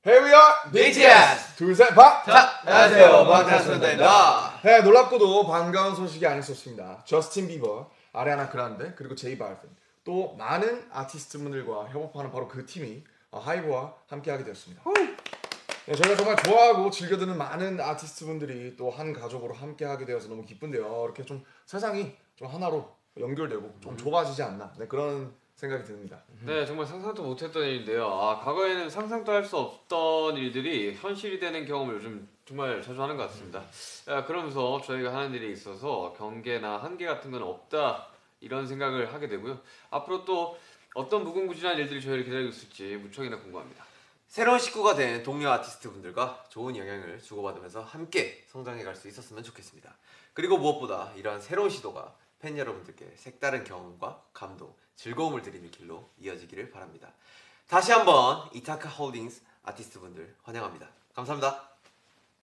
Here we are! BTS! 둘셋 박! 자, 안녕하세요. 방탄소년단입니다. 네, 놀랍고도 반가운 소식이 아닐 수 없습니다. 저스틴 비버, 아리아나 그란데, 그리고 제이 발빈, 또 많은 아티스트분들과 협업하는 바로 그 팀이 하이브와 함께하게 되었습니다. 네, 저희가 정말 좋아하고 즐겨 듣는 많은 아티스트분들이 또 한 가족으로 함께하게 되어서 너무 기쁜데요. 이렇게 좀 세상이 좀 하나로 연결되고 좀 좁아지지 않나, 네, 그런 생각이 듭니다. 네, 정말 상상도 못했던 일인데요. 과거에는 상상도 할 수 없던 일들이 현실이 되는 경험을 요즘 정말 자주 하는 것 같습니다. 그러면서 저희가 하는 일에 있어서 경계나 한계 같은 건 없다, 이런 생각을 하게 되고요. 앞으로 또 어떤 무궁무진한 일들이 저희를 기다리고 있을지 무척이나 궁금합니다. 새로운 식구가 된 동료 아티스트 분들과 좋은 영향을 주고받으면서 함께 성장해 갈 수 있었으면 좋겠습니다. 그리고 무엇보다 이러한 새로운 시도가 팬 여러분들께 색다른 경험과 감동, 즐거움을 드리는 길로 이어지기를 바랍니다. 다시 한번 이타카 홀딩스 아티스트 분들 환영합니다. 감사합니다.